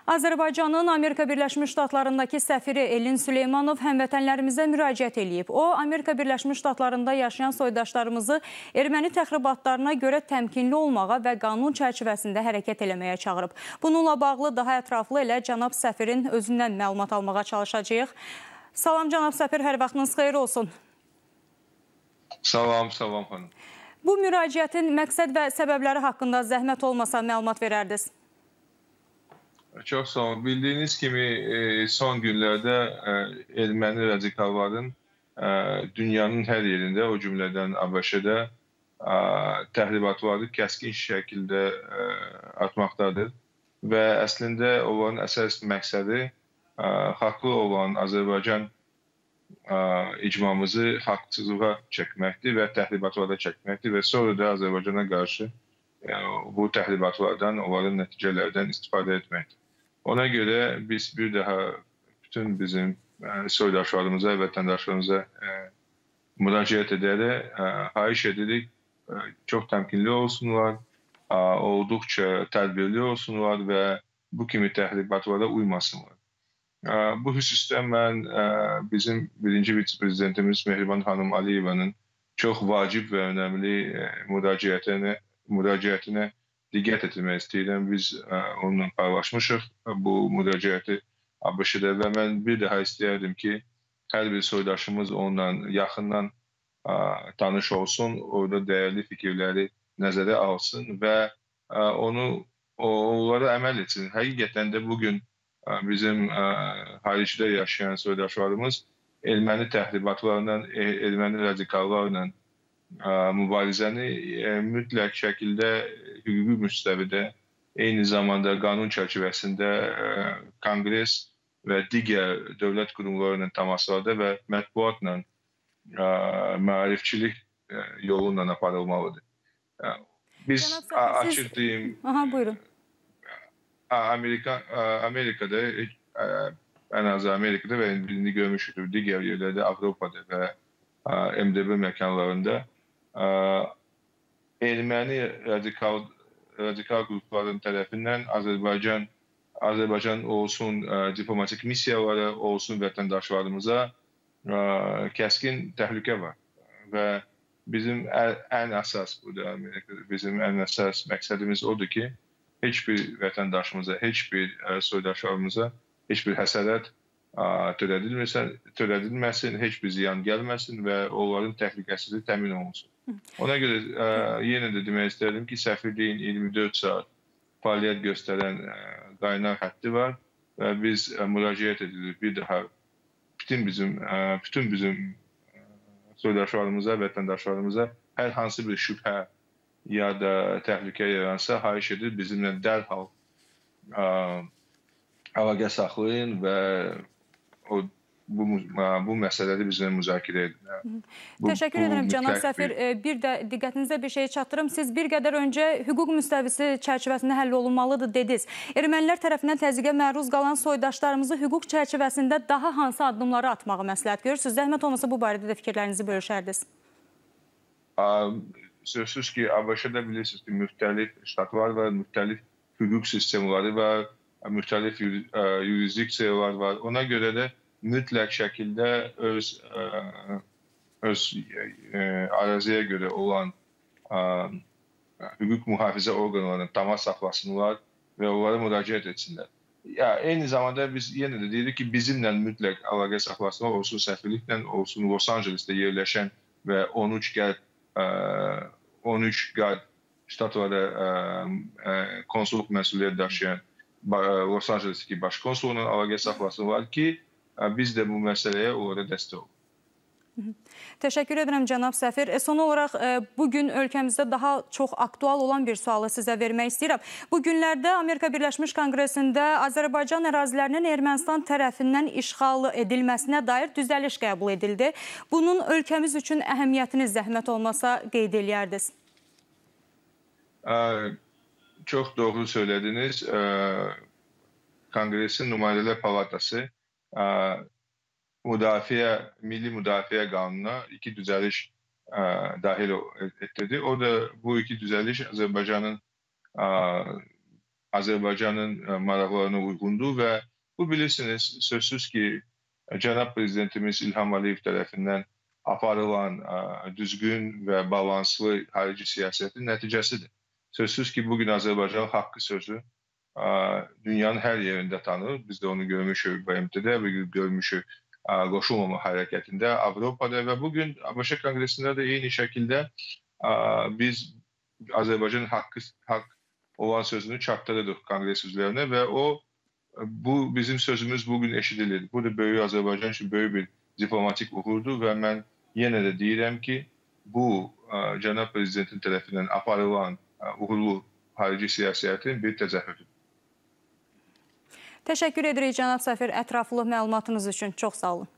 Azərbaycanın Amerika Birləşmiş Ştatlarındakı səfiri Elin Süleymanov həmvətənlərimizə müraciət edib. O, Amerika Birləşmiş Ştatlarında yaşayan soydaşlarımızı erməni təxribatlarına görə təmkinli olmağa və qanun çərçivəsində hərəkət eləməyə çağırıb. Bununla bağlı daha ətraflı elə cənab səfirin özündən məlumat almağa çalışacağıq. Salam cənab səfir, hər vaxtınız xeyir olsun. Salam xanım. Bu müraciətin məqsəd və səbəbləri haqqında zəhmət olmasa məlumat verərdiniz. Çox sağ olun. Bildiyiniz kimi son günlərdə erməni radikalların dünyanın hər yerində, o cümlədən ABŞ-də təxribatları kəskin şəkildə artmaqdadır. Və əslində onların əsas məqsədi haqlı olan Azərbaycan icmamızı haqsızlığa çəkməkdir və təxribatlara çəkməkdir və sonra da Azərbaycana qarşı bu təxribatlardan, onların nəticələrdən istifadə etməkdir. Ona görə biz bir daha bütün bizim soydaşlarımıza, vətəndaşlarımıza müraciət edərək xahiş edirik, çox təmkinli olsunlar, olduqca tədbirli olsunlar və bu kimi təxribatlara uymasınlar. Bu xüsusda mən bizim birinci vitse-prezidentimiz Mehriban xanım Aliyevanın çox vacib və önəmli müraciətinə diqqət etmək istəyirəm. Biz onunla paylaşmışıq bu müraciəti ABŞ-də və mən bir daha istəyərdim ki, hər bir soydaşımız onunla yaxından tanış olsun, orada dəyərli fikirləri nəzərə alsın və onlara əməl etsin. Həqiqətən də bugün bizim xaricdə yaşayan soydaşlarımız erməni təxribatlarla, erməni radikallarla mübarizəni mütləq şəkildə hüquqi müstəvidə, eyni zamanda qanun çərçivəsində Konqres və digər dövlət qurumlarının təmaslarda və mətbuatla, maarifçilik yolu ilə aparılmalıdır. Biz açıq deyim, buyurun. Amerikada, ən azı Amerikada və indi görmüşdür, digər yerlərdə, Avropada və MDB məkanlarında erməni radikal qrupların tərəfindən Azərbaycan olsun diplomatik missiyalara, olsun vətəndaşlarımıza kəskin təhlükə var. Və bizim ən əsas məqsədimiz odur ki, heç bir vətəndaşımıza, heç bir soydaşlarımıza heç bir həsərət törədilməsin, heç bir ziyan gəlməsin və onların təhlükəsizliyi təmin olunsun. Ona görə yenə də demək istərdim ki, səfirliyin 24 saat fəaliyyət göstərən qaynar xətti var və biz müraciət edirik bir daha bütün bizim soydaşlarımıza, vətəndaşlarımıza hər hansı bir şübhə ya da təhlükə yaransa, xahiş edir bizimlə dərhal əlaqə saxlayın və bu məsələləri bizlə müzakirə edin. Təşəkkür edirəm cənab səfir. Bir də diqqətinizə bir şey çatdırım. Siz bir qədər öncə hüquq müstəvisi çərçivəsində həll olunmalıdır dediniz. Ermənilər tərəfindən təzyiqə məruz qalan soydaşlarımızı hüquq çərçivəsində daha hansı addımları atmağı məsləhət görürsünüz? Zəhmət olmasa bu barədə də fikirlərinizi bölüşərdiniz. Sözsüz ki, ABŞ-da bilirsiniz ki, müxtəlif ştatlar var, müxtəlif hüquq sistemləri var, müxtəlif yurisdiksiyalar var. Ona görə də mütləq şəkildə öz əraziyə görə olan hüquq mühafizə orqanlarının təmas saxlasınlar və onlara müraciət etsinlər. Eyni zamanda biz yenə də deyirik ki, bizimlə mütləq əlaqə saxlasınlar, olsun səfirliklə, olsun Los Angelesdə yerləşən və 13 qad ştatlarda konsulluq məsuliyyət daşıyan Los Angelesdəki baş konsulluqla əlaqə saxlasınlar ki, biz də bu məsələyə onlara dəstək olun. Təşəkkür edirəm cənab səfir. Son olaraq bugün ölkəmizdə daha çox aktual olan bir sualı sizə vermək istəyirəm. Bu günlərdə Amerika Birləşmiş Konqresində Azərbaycan ərazilərinin Ermənistan tərəfindən işğal edilməsinə dair düzəliş qəbul edildi. Bunun ölkəmiz üçün əhəmiyyətini zəhmət olmasa qeyd eləyərdiniz. Çox doğru söylədiniz. Konqresin Nümayəndələr Palatası Milli Müdafiə Qanununa 2 düzəliş dahil etdirdi. O da bu 2 düzəliş Azərbaycanın Azərbaycanın maraqlarına uyğundur və bu bilirsiniz, sözsüz ki, Cənab Prezidentimiz İlham Əliyev tərəfindən aparılan düzgün və balanslı xarici siyasətin nəticəsidir. Sözsüz ki, bugün Azərbaycan haqqı sözü dünyanın hər yerində tanır. Biz də onu görmüşük BMT-də və görmüşük qoşulmama hərəkətində, Avropada və bugün ABŞ Konqresində də eyni şəkildə biz Azərbaycanın haqq olan sözünü çatdırırıq Konqres üzvlərinə və bu bizim sözümüz bugün eşidilir. Bu da böyük Azərbaycan üçün böyük bir diplomatik uğurdur və mən yenə də deyirəm ki, bu Cənab Prezidentin tərəfindən aparılan uğurlu xarici siyasətin bir təzahürüdür. Təşəkkür edirik cənab səfir ətraflı məlumatınız üçün. Çox sağ olun.